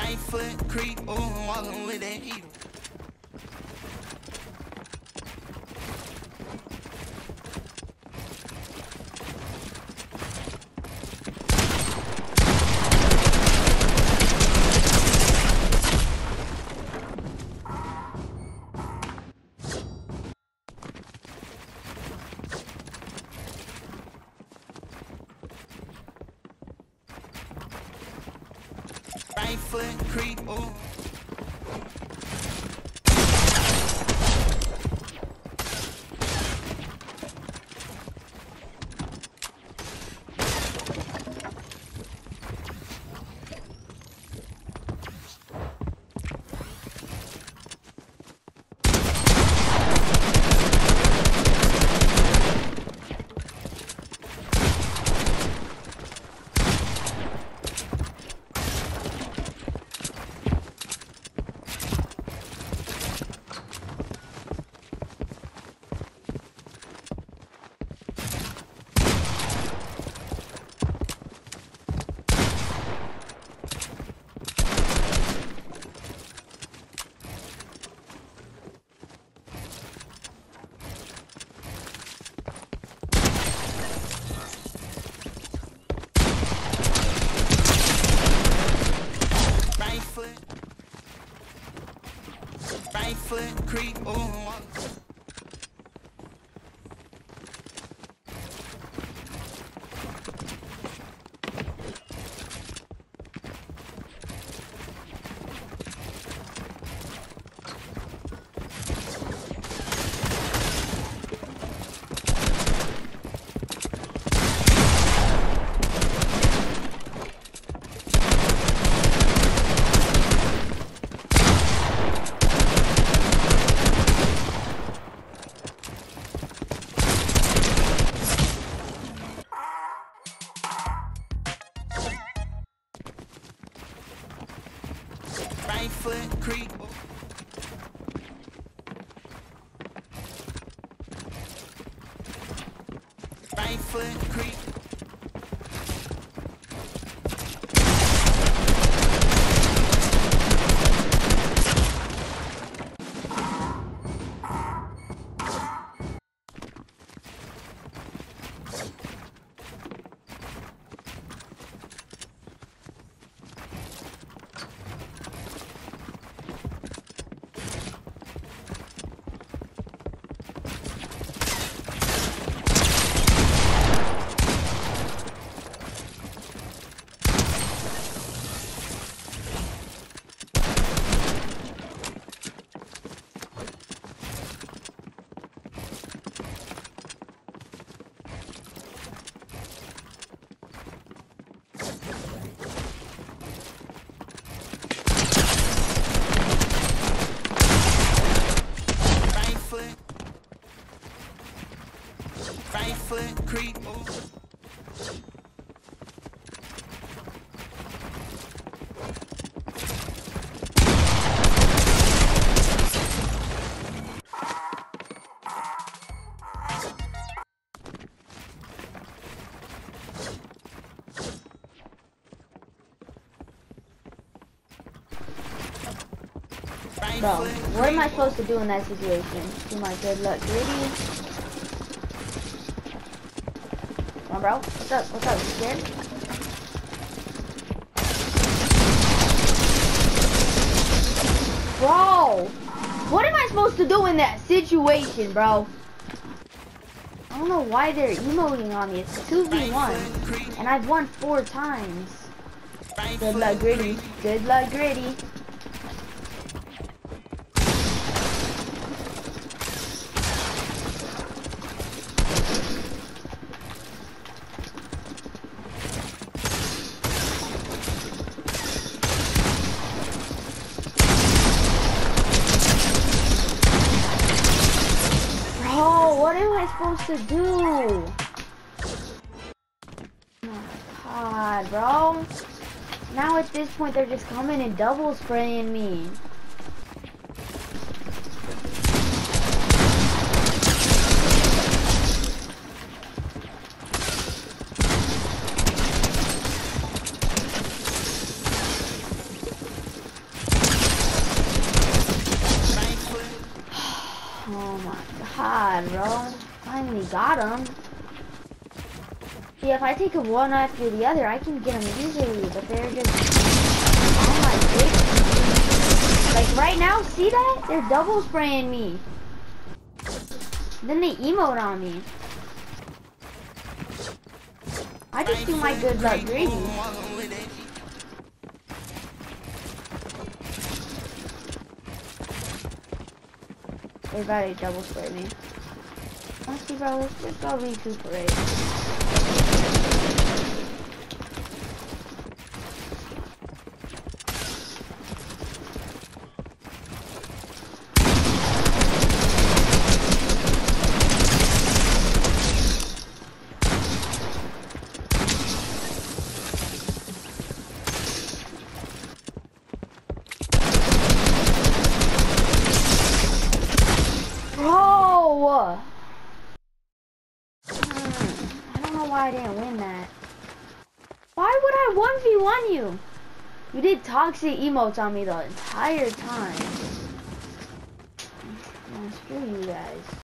Right foot creep, oh, walking with that heater. Right foot creep, oh. Right foot creep, oh. Right foot creep, oh. Right foot creep. Right foot creep, oh. Bro, what am I supposed to do in that situation? Do my good luck gritty? Come on, bro. What's up? What's up? You scared? Bro, what am I supposed to do in that situation, bro? I don't know why they're emoting on me. It's 2v1, and I've won 4 times. Good luck, gritty. Good luck, gritty. What am I supposed to do? Oh my god, bro. Now at this point they're just coming and double spraying me. bad, bro. Finally got him. See, if I take a one after the other, I can get them easily, but they're just on my dick. Like right now, see that? They're double spraying me. Then they emote on me. I just do my good luck greedy. They about to double spray me. Honestly, bro, let's just go recuperate. Bro! I don't know why I didn't win that. Why would I 1v1 you? You did toxic emotes on me the entire time. Man, screw you guys.